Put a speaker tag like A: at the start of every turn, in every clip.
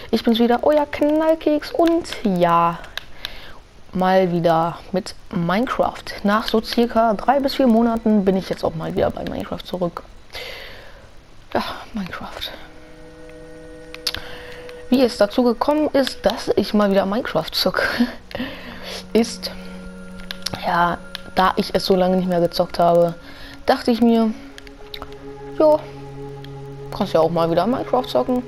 A: Ich bin's wieder, euer Knallkeks und ja, mal wieder mit Minecraft. Nach so circa 3 bis 4 Monaten bin ich jetzt auch mal wieder bei Minecraft zurück. Ja, Minecraft. Wie es dazu gekommen ist, dass ich mal wieder Minecraft zocke, ist, ja, da ich es so lange nicht mehr gezockt habe, dachte ich mir, jo, kannst ja auch mal wieder Minecraft zocken.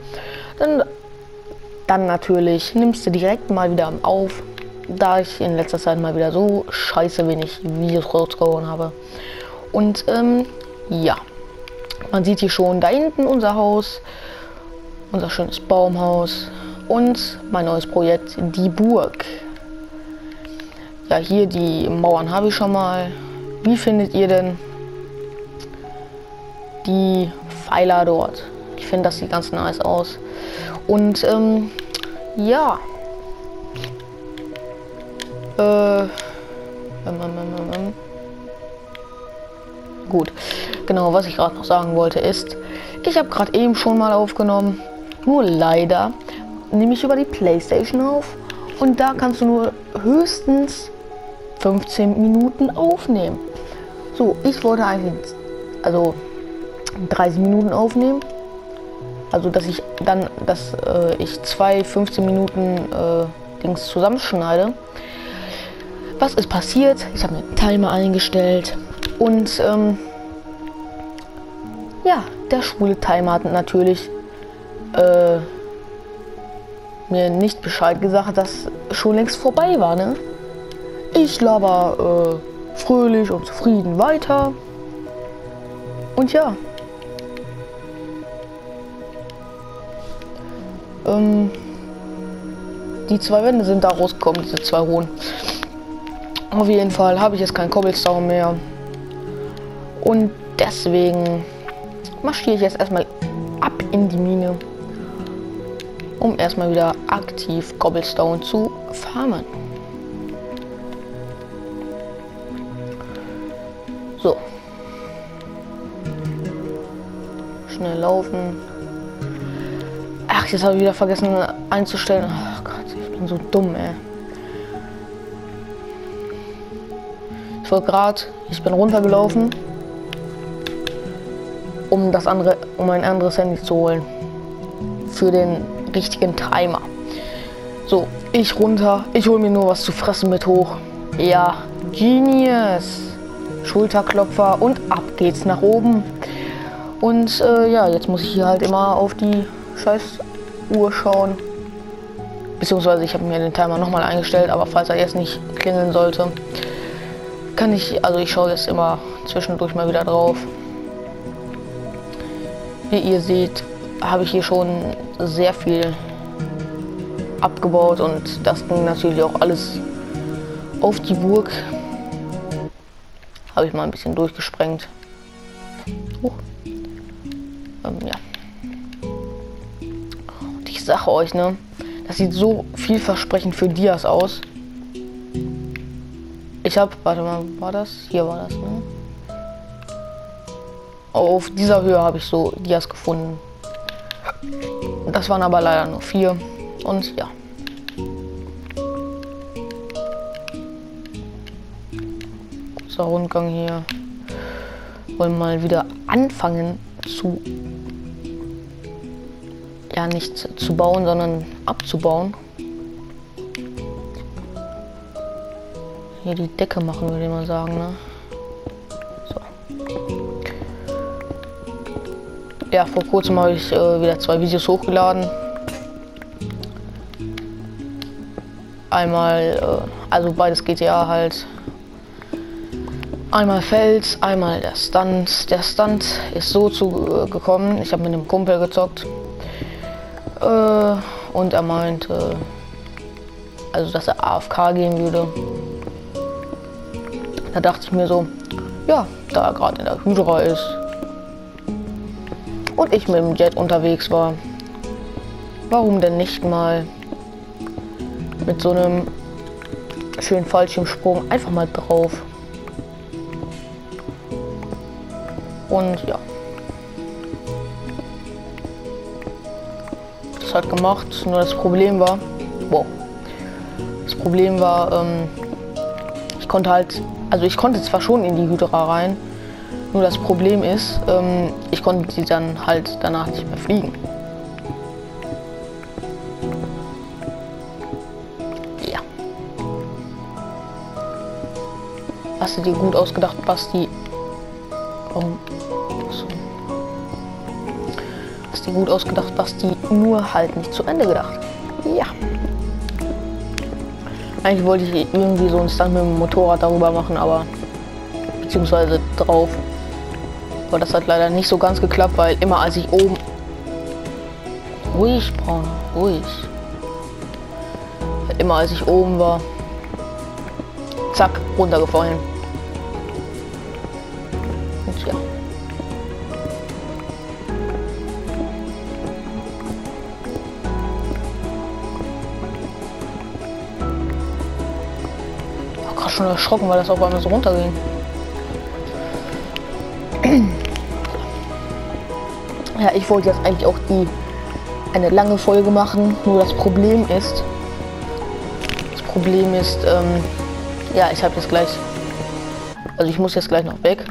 A: Dann natürlich nimmst du direkt mal wieder auf, da ich in letzter Zeit mal wieder so scheiße wenig Videos rausgehauen habe. Und ja, man sieht hier schon da hinten unser Haus, unser schönes Baumhaus und mein neues Projekt, die Burg. Ja, hier die Mauern habe ich schon mal. Wie findet ihr denn die Pfeiler dort? Ich finde, das sieht ganz nice aus. Und ja. Gut. Genau, was ich gerade noch sagen wollte ist, ich habe gerade eben schon mal aufgenommen. Nur leider nehme ich über die PlayStation auf und da kannst du nur höchstens 15 Minuten aufnehmen. So, ich wollte eigentlich also 30 Minuten aufnehmen. Also dass ich dann, ich 2 15 Minuten Dings zusammenschneide. Was ist passiert? Ich habe mir einen Timer eingestellt und ja, der schwule Timer hat natürlich mir nicht Bescheid gesagt, dass schon längst vorbei war, ne? Ich laber fröhlich und zufrieden weiter. Und ja. Die 2 Wände sind da rausgekommen, diese 2 hohen. Auf jeden Fall habe ich jetzt kein Cobblestone mehr. Und deswegen marschiere ich jetzt erstmal ab in die Mine, um erstmal wieder aktiv Cobblestone zu farmen. So. Schnell laufen. Ach, jetzt habe ich wieder vergessen einzustellen. Ach Gott, ich bin so dumm, ey. Ich bin runtergelaufen, um ein anderes Handy zu holen. Für den richtigen Timer. So, ich runter, ich hole mir nur was zu fressen mit hoch. Ja, Genius. Schulterklopfer und ab geht's nach oben. Und ja, jetzt muss ich hier halt immer auf die scheiß Uhr schauen. Beziehungsweise ich habe mir den Timer nochmal eingestellt, aber falls er jetzt nicht klingeln sollte, kann ich schaue jetzt immer zwischendurch mal wieder drauf. Wie ihr seht, habe ich hier schon sehr viel abgebaut und das ging natürlich auch alles auf die Burg. Habe ich mal ein bisschen durchgesprengt. Ja. Und ich sage euch, ne, das sieht so vielversprechend für Dias aus. Ich habe, warte mal, war das? Hier war das, ne? Auf dieser Höhe habe ich so Dias gefunden. Das waren aber leider nur 4. Und ja. Kurzer Rundgang hier. Wollen mal wieder anfangen zu, ja, nicht zu bauen, sondern abzubauen. Hier die Decke machen, würde ich mal sagen, ne? So. Ja, vor kurzem habe ich wieder 2 Videos hochgeladen. Einmal, also beides GTA halt. Einmal Fels, einmal der Stunt. Der Stunt ist so gekommen. Ich habe mit einem Kumpel gezockt. Und er meinte, also dass er AFK gehen würde. Da dachte ich mir so, ja, da er gerade in der Hydra ist und ich mit dem Jet unterwegs war, warum denn nicht mal mit so einem schönen Fallschirmsprung einfach mal drauf. Und ja. das halt gemacht. Nur das Problem war, wow. Das Problem war, ich konnte halt, also ich konnte zwar schon in die Hydra rein, nur das Problem ist, ich konnte sie dann halt danach nicht mehr fliegen. Ja. Hast du dir gut ausgedacht, Basti? Warum? Achso. Hast du dir gut ausgedacht, Basti? Nur halt nicht zu Ende gedacht. Ja. Eigentlich wollte ich irgendwie so einen Stunt mit dem Motorrad darüber machen, aber beziehungsweise drauf. Aber das hat leider nicht so ganz geklappt, weil immer als ich oben... Ruhig, Braun, ruhig. Immer als ich oben war, zack, runtergefallen. Und ja. Ich war gerade schon erschrocken, weil das auf einmal so runterging. Ja, ich wollte jetzt eigentlich auch eine lange Folge machen, nur das Problem ist, ja, ich habe jetzt gleich, also ich muss jetzt gleich noch weg.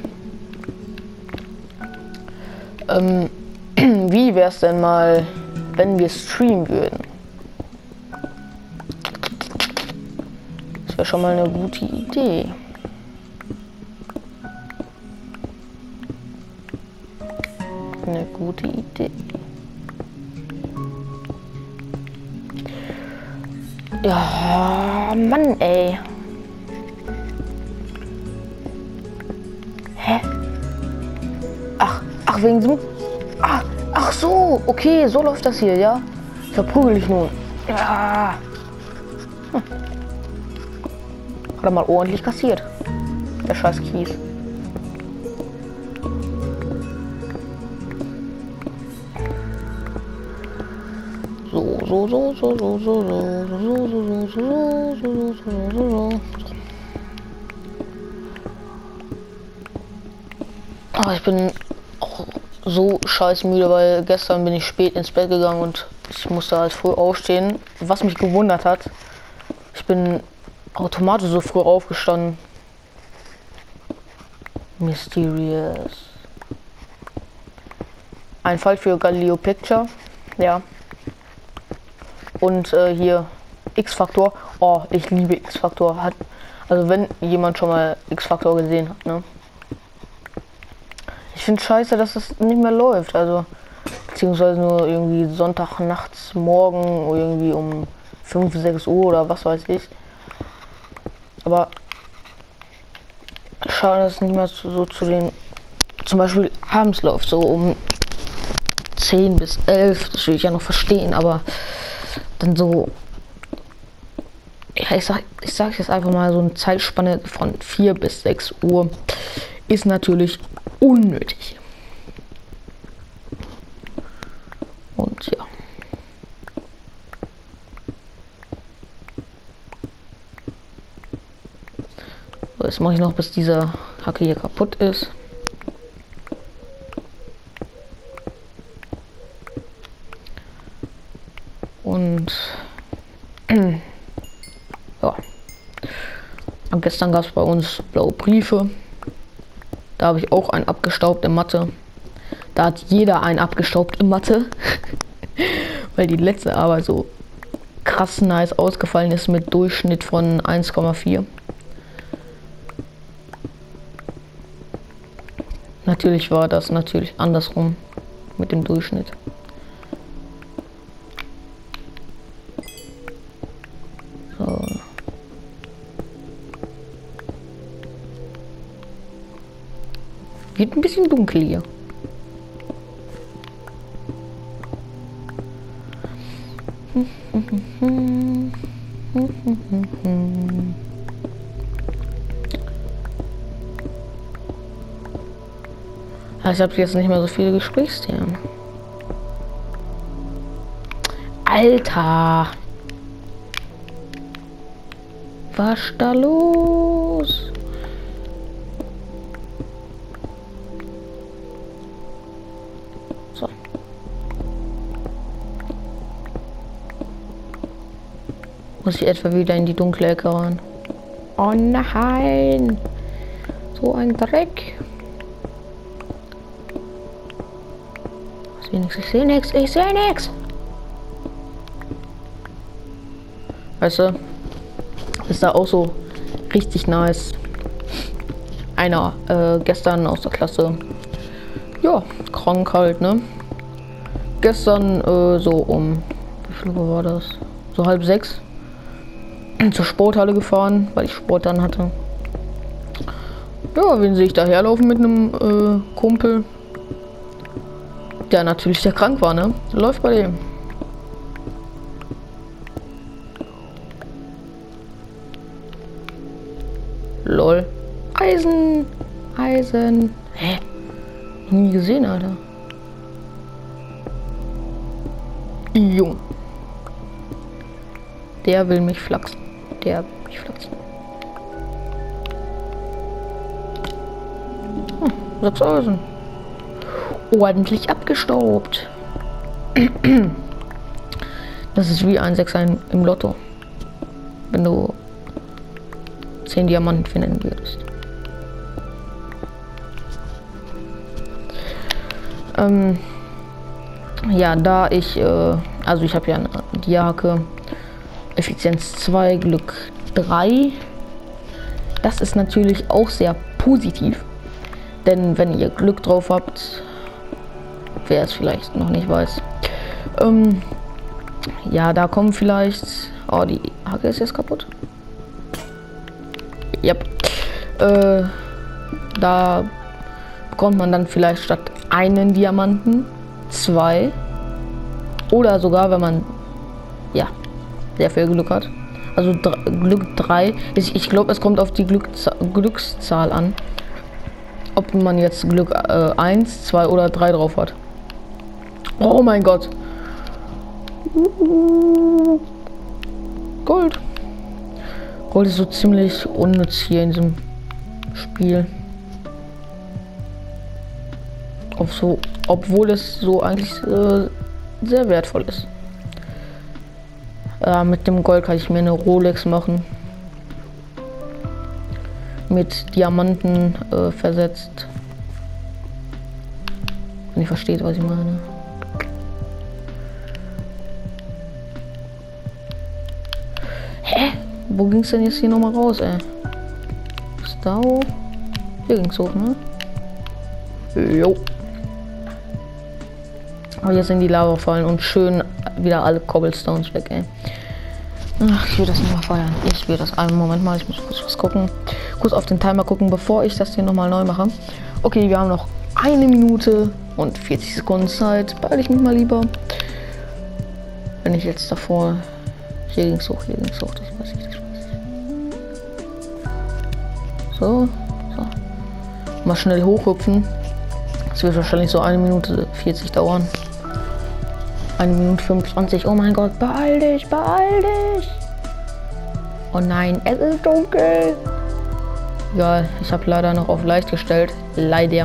A: Wie wäre es denn mal, wenn wir streamen würden? Das wäre schon mal eine gute Idee. Eine gute Idee. Ja, Mann, ey. Hä? Ach, wegen dem... Ach so, okay, so läuft das hier, ja? Verprügel ich nun. Ja. Hat er mal ordentlich kassiert. Der scheiß Kies. Aber ich bin auch so scheiß müde, weil gestern bin ich spät ins Bett gegangen und ich musste halt früh aufstehen. Was mich gewundert hat, ich bin automatisch so früh aufgestanden. Mysterious. Ein Fall für Galileo Picture. Ja. Und hier X-Factor. Oh, ich liebe X-Factor. Also wenn jemand schon mal X-Factor gesehen hat, ne? Ich finde scheiße, dass das nicht mehr läuft. Also beziehungsweise nur irgendwie Sonntag nachts, morgen irgendwie um 5, 6 Uhr oder was weiß ich. Aber schade, dass es nicht mehr so zu den, zum Beispiel abends läuft, so um 10 bis 11. Das will ich ja noch verstehen, aber dann so, ja, ich sag jetzt einfach mal, so eine Zeitspanne von 4 bis 6 Uhr ist natürlich unnötig. Und ja. So, jetzt mache ich noch, bis dieser Hacke hier kaputt ist. Und ja. Und gestern gab es bei uns blaue Briefe. Da habe ich auch einen abgestaubt in Mathe. Da hat jeder einen abgestaubt in Mathe. Weil die letzte Arbeit so krass nice ausgefallen ist mit Durchschnitt von 1,4. Natürlich war das natürlich andersrum mit dem Durchschnitt. So. Wird ein bisschen dunkel hier. Ich habe jetzt nicht mehr so viele Gesprächsthemen. Alter! Was ist da los? So. Muss ich etwa wieder in die dunkle Ecke rein? Oh nein! So ein Dreck! Ich sehe nichts, ich sehe nichts! Weißt du, ist da auch so richtig nice. Einer gestern aus der Klasse, ja, krank halt, ne? Gestern so um, wie viel Uhr war das? So 5:30 zur Sporthalle gefahren, weil ich Sport dann hatte. Ja, wen sehe ich da herlaufen mit einem Kumpel, der natürlich sehr krank war, ne? Läuft bei dem. Lol. Eisen! Eisen! Hä? Nie gesehen, Alter. Jung. Der will mich flachsen. Der will mich flachsen. 6 Eisen. Ordentlich abgestaubt. Das ist wie ein Sechser im Lotto. Wenn du 10 Diamanten finden würdest. Ja, da ich, also ich habe ja eine Diahacke, Effizienz 2, Glück 3. Das ist natürlich auch sehr positiv. Denn wenn ihr Glück drauf habt, wer es vielleicht noch nicht weiß, ja, da kommen vielleicht, oh, die Hacke ist jetzt kaputt. Yep. Da bekommt man dann vielleicht statt einen Diamanten 2 oder sogar, wenn man ja sehr viel Glück hat, also Glück 3. Ich glaube, es kommt auf die Glückszahl an, ob man jetzt Glück 1, 2 oder 3 drauf hat. Oh mein Gott. Gold. Gold ist so ziemlich unnütz hier in diesem Spiel. Obwohl es so eigentlich sehr wertvoll ist. Mit dem Gold kann ich mir eine Rolex machen. Mit Diamanten versetzt. Wenn ihr versteht, was ich meine. Hä? Wo ging es denn jetzt hier nochmal raus, ey? Ist da hoch? Hier ging es hoch, ne? Jo. Aber jetzt sind die Lava fallen und schön wieder alle Cobblestones weg, ey. Ach, ich will das nicht mal feiern. Ich will das einen Moment mal. Ich muss kurz was gucken. Kurz auf den Timer gucken, bevor ich das hier nochmal neu mache. Okay, wir haben noch 1 Minute und 40 Sekunden Zeit. Beeile ich mich mal lieber. Wenn ich jetzt davor. Hier ging's hoch, hier ging's hoch. Das weiß ich, das weiß ich. So. Mal schnell hochhüpfen. Das wird wahrscheinlich so 1 Minute 40 dauern. 1 Minute 25. Oh mein Gott, beeil dich, beeil dich. Oh nein, es ist dunkel. Egal, ich habe leider noch auf leicht gestellt. Leider.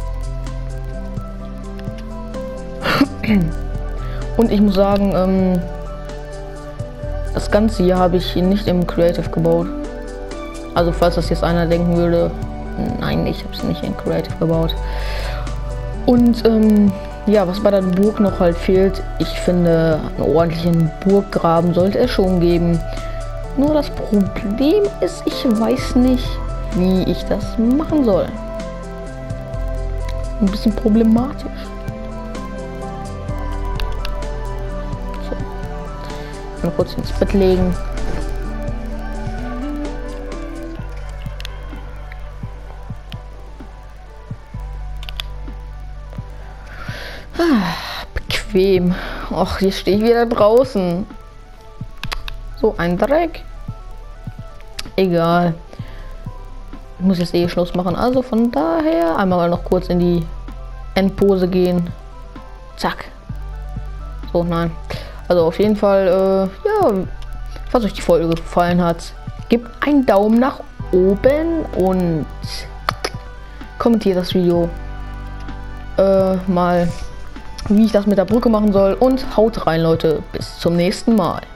A: Und ich muss sagen, das Ganze hier habe ich nicht im Creative gebaut. Also falls das jetzt einer denken würde, nein, ich habe es nicht in Creative gebaut. Und ja, was bei der Burg noch halt fehlt, ich finde, einen ordentlichen Burggraben sollte es schon geben. Nur das Problem ist, ich weiß nicht, wie ich das machen soll. Ein bisschen problematisch. So. Mal kurz ins Bett legen. Bequem. Och, hier stehe ich wieder draußen. So ein Dreck. Egal. Ich muss jetzt Schluss machen. Also von daher einmal noch kurz in die Endpose gehen. Zack. So, nein. Also auf jeden Fall, ja, falls euch die Folge gefallen hat, gebt einen Daumen nach oben und kommentiert das Video mal, wie ich das mit der Brücke machen soll, und haut rein, Leute. Bis zum nächsten Mal.